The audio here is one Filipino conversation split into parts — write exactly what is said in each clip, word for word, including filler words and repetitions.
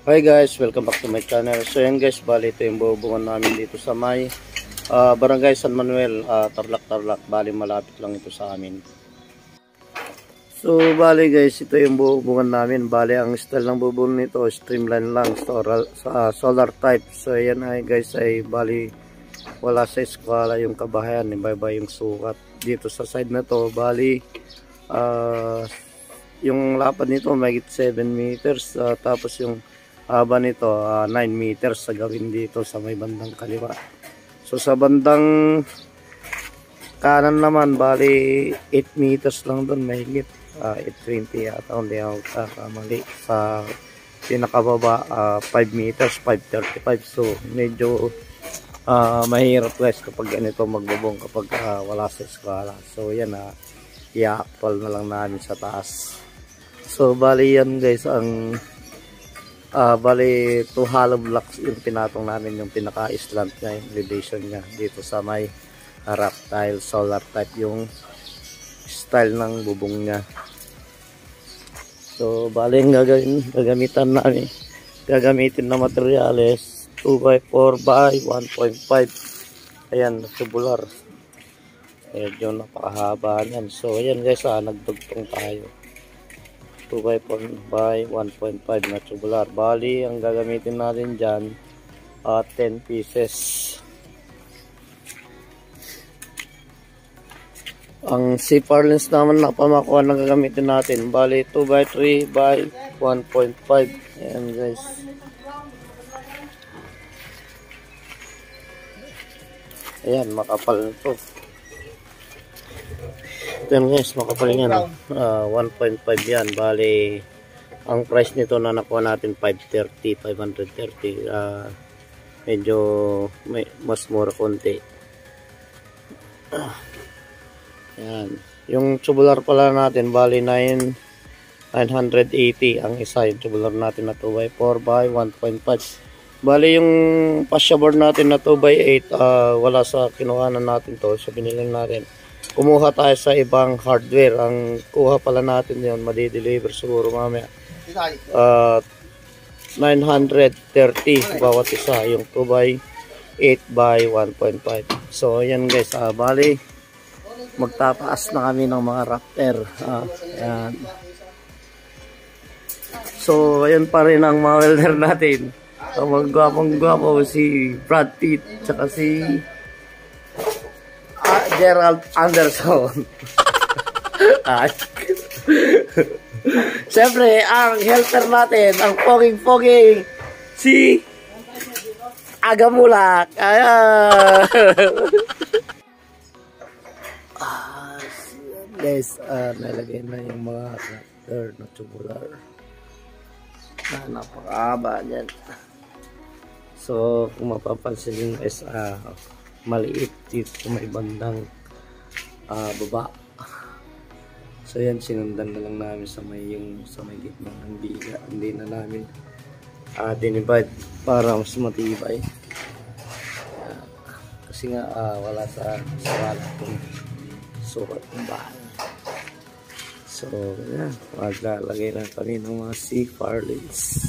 Hi guys, welcome back to my channel. So yan guys, bali ito yung bubungan namin dito sa may uh, Barangay San Manuel, uh, Tarlac Tarlac. Bali malapit lang ito sa amin. So bali guys, ito yung bubungan namin. Bali ang style ng bubungan nito, streamline lang, solar, uh, solar type. So yan ay guys ay bali wala sa eskwala yung kabahayan, iba-iba yung sukat. Dito sa side na to, bali uh, yung lapad nito may seven meters, uh, tapos yung haba nito uh, nine meters sa gawin dito sa may bandang kaliwa. So sa bandang kanan naman bali eight meters lang doon, mahigit uh, eight twenty yata, hindi ako kakamali. Sa pinakababa uh, five meters, five thirty-five. So medyo uh, mahirap guys kapag ganito magbubong kapag uh, wala sa eskwala. So yan, uh, i-actual na lang namin sa taas. So bali yan guys, ang Uh, bali two hollow blocks yung pinatong namin, yung pinaka-slant niya, yung elevation niya dito sa may rock tile, solar type yung style ng bubong niya. So bali yung gagawin, gagamitan namin, gagamitin na materyales two by four by one point five. Ayan, tubular. Medyo napakahaba niyan. So ayan guys, ah, nagdugtong tayo. two by four by one point five na tubular. Bali, ang gagamitin natin dyan, uh, ten pieces. Ang C-par lens naman na pamakuha na gagamitin natin. Bali, two by three by one point five. Ayan guys. Ayan, makapal na ito. Yan guys, makapal yan. uh, one point five yan. Bali ang price nito na nakuha natin five thirty, five thirty. uh, medyo may, mas mura konti. uh, yan. Yung tubular pala natin bali nine eighty ang isa. Yung tubular natin na two by four by one point five. Bali yung fascia board natin na two by eight, uh, wala sa kinuhanan natin to, so binilang natin. Kumuha tayo sa ibang hardware. Ang kuha pala natin yun, madi-deliver siguro mamaya. Uh, nine thirty bawat isa, yung two by eight by one point five. So, yan guys. Uh, bali, magtataas na kami ng mga rafter. Uh, yan. So, ayan pa rin ang mga welder natin. So, magwapong-gwapo si Brad Pitt, tsaka si Gerald Anderson. Siyempre, ang helper natin, ang poging-poging, si Agamulak. Ayan. Ah, guys, uh, nalagay na yung mga tractor na tubular. Ah, napakahaba yan. So, kung mapapansin yung S A, maliit dito sa may bandang uh, baba. So yan, sinundan na lang namin sa may yung sa may gitna ng biga. Hindi na namin uh, dinivide para mas matibay. Uh, kasi nga uh, wala sa sawala itong sukat ng bahay. So yan, maglalagay lang kami ng mga C-par lens.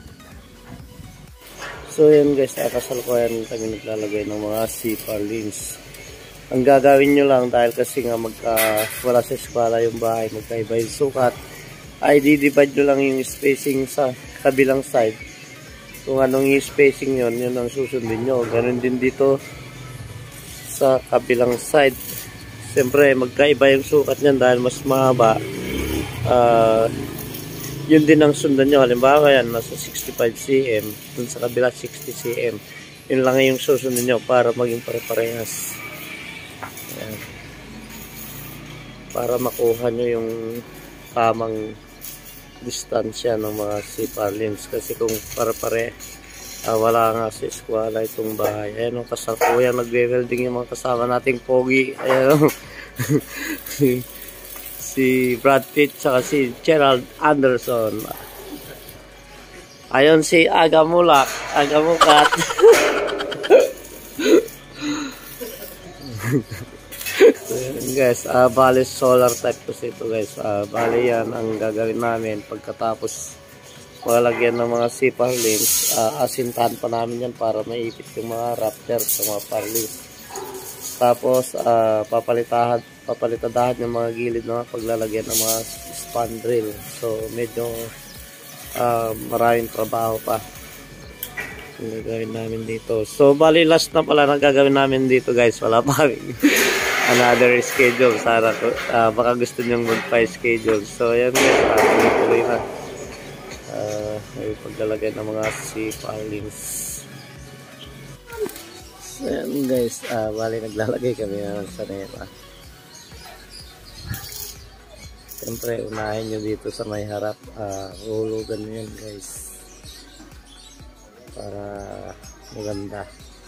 So yan guys, kasalukuyan kami naglalagay ng mga C-par lens. Ang gagawin nyo lang, dahil kasi nga magka, wala sa eskwala yung bahay, magkaiba yung sukat, ay di-divide nyo lang yung spacing sa kabilang side. Kung anong yung spacing yun, yun ang susundin nyo. Ganon din dito sa kabilang side. Siyempre magkaiba yung sukat nyan dahil mas mahaba. Uh, yun din ang sundan nyo. Halimbawa yan, nasa sixty-five centimeters, dun sa kabila sixty centimeters. Yun lang yung susundin nyo para maging pare-parehas. Ayan. Para makuha nyo yung tamang distansya ng mga C-par lens. Kasi kung pare-pare, uh, wala nga sa eskwala itong bahay. Ayan ang kasakuyan, nagwe-welding yung mga kasama nating pogi. Ayan si si Brad Pitt saka si Gerald Anderson. Ayon si Agamulak, Agamukat. So, guys, uh, bali solar type kasi ito guys. Uh, bali yan ang gagawin namin pagkatapos malagyan ng mga C purlins, uh, asintahan pa namin yan para maipit yung mga raptor sa mga purlins. Tapos uh, papalitahan, papalitadahan yung mga gilid na paglalagyan ng mga spandrel. So medyo uh, maraming trabaho pa yung gagawin namin dito. So bali last na pala na gagawin namin dito guys, wala pa another schedule. Sana uh, baka gusto nyong magpa-schedule. So ayan guys, uh, tuloy na uh, may paglalagay ng mga C purlins. So ayan guys, uh, bali naglalagay kami ng saneta. Siyempre unahin nyo dito sa may harap, uh, hulugan nyo yan guys para maganda.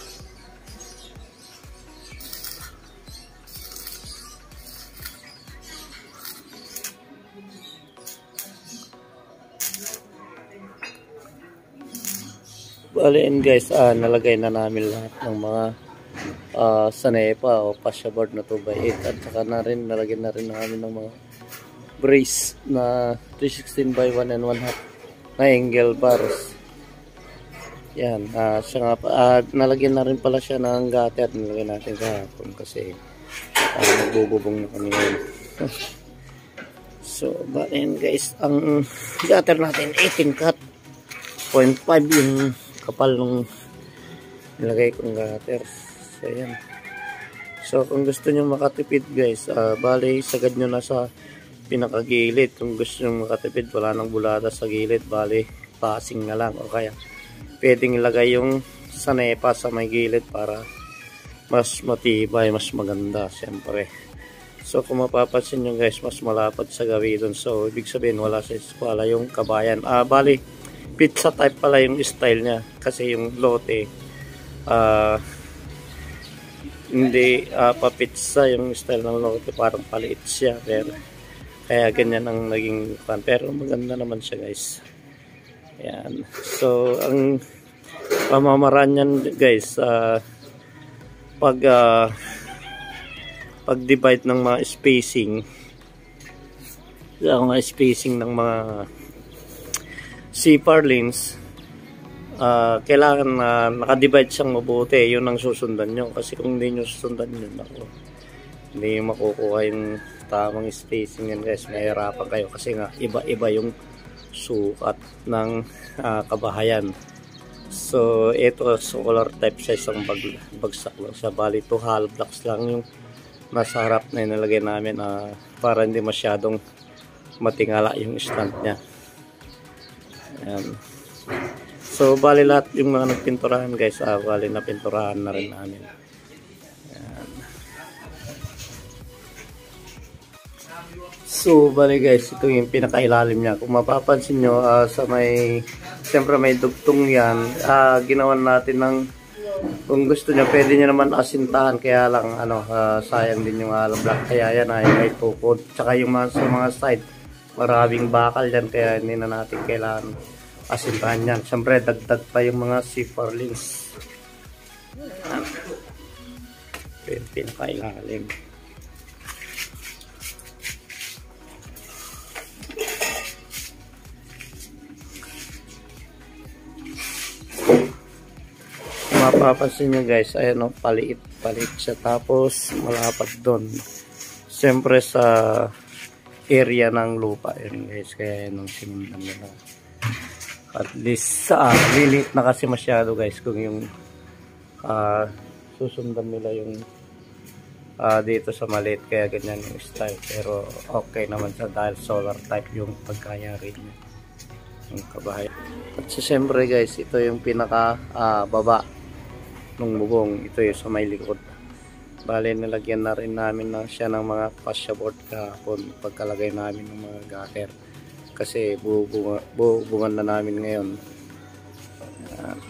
Baliin guys, uh, nalagay na namin lahat ng mga uh, sanepa o pasya board na two by eight at saka na rin nalagyan na rin namin ng mga brace na three sixteen by one and one half na angle bars. Yan, uh, siya nga, uh, nalagyan na rin pala siya ng gutter. Nalagyan natin sa hapon kasi uh, nagbububong na kami ngayon. So, baliin guys, ang gutter natin eighteen cut point five yung kapal nung nilagay kong gutter. So, yan. So, kung gusto nyo makatipid guys, uh, bali, sagad nyo na sa pinakagilid. Kung gusto nyo makatipid, wala nang bulada sa gilid, bali, passing na lang. O kaya, pwedeng ilagay yung sanepa sa may gilid para mas matibay, mas maganda siyempre. So kung mapapansin nyo guys, mas malapad sa gawin. So ibig sabihin wala sa eskwala yung kabayan. Ah, bali, pizza type pala yung style niya. Kasi yung lote, ah, hindi uh, pa-pizza yung style ng lote. Parang paliit siya. Pero, kaya ganyan ang naging pan. Pero maganda naman siya guys. Yan. So, ang pamamaraan yan guys, uh, pag uh, pag-divide ng mga spacing, ang mga spacing ng mga C purlins, uh, kailangan na uh, nakadivide siyang mabuti. Yun ang susundan nyo. Kasi kung hindi nyo susundan yun, ako, hindi makukuha yung tamang spacing yan guys. Mahirapan kayo kasi nga iba-iba yung sukat ng uh, kabahayan. So ito solar type size ang bag, bagsak lang siya. Bali two hollow blocks lang yung nasa harap na inalagay namin uh, para hindi masyadong matingala yung stand nya. Ayan. So bali lahat yung mga nagpinturahan guys, uh, bali na pinturahan na rin namin. So, bali guys, ito yung pinakailalim niya. Kung mapapansin nyo, uh, sa may, siyempre may dugtong yan, uh, ginawan natin ng, kung gusto nyo, pwede nyo naman asintahan, kaya lang, ano, uh, sayang din yung hollow block. Kaya yan ay may tukod. Tsaka yung mga, sa mga side, maraming bakal yan, kaya hindi na natin kailangan asintahan yan. Siyempre, dagdag pa yung mga C purlins. Ito yung pinakailalim. Mapapansin nyo guys, ayan o, paliit, paliit siya, tapos malapad doon. Siyempre sa area ng lupa yun guys, kaya yun ang sinundan nila. At least, ah, lilit na kasi masyado guys kung yung uh, susundan nila yung uh, dito sa maliit, kaya ganyan yung style. Pero okay naman sa dahil solar type yung pagkayari niya, yung kabahay. At so, siyempre guys, ito yung pinaka uh, baba nung bubong, ito yung sa may likod. Bale, nalagyan na rin namin na siya ng mga fascia board kahapon pagkalagay namin ng mga gutter. Kasi bubungan na namin ngayon. Ayan.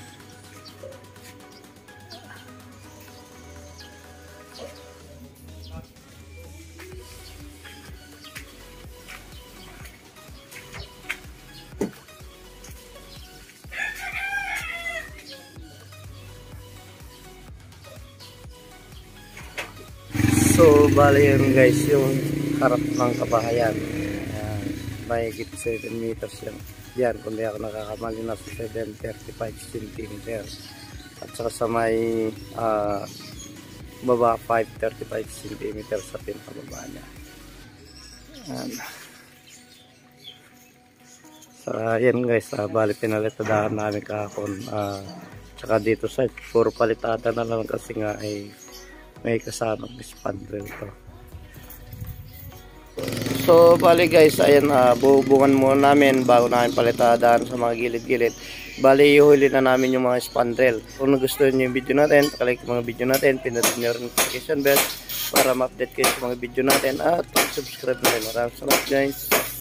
So, bali yun guys, yung harap ng kabahayan. Ayan, may seven meters yan. yan, kung di ako nakakamali na sa seven thirty-five centimeters. At saka sa may uh, baba five thirty-five centimeters sa pinakababa niya. Yan. So yan guys, uh, bali pinalitadahan namin kahapon. Uh, tsaka dito sa puro palitada na lang kasi nga ay may kasamang spandrel to. So bali guys, ayan, uh, bubungan muna namin bago namin palitadahan sa mga gilid-gilid. Bali ihuli na namin yung mga spandrel. Kung nagustuhan nyo yung video natin, pakalike yung mga video natin, pinutin nyo rin notification bell para ma-update kayo sa mga video natin at subscribe na rin. Maraming salamat guys.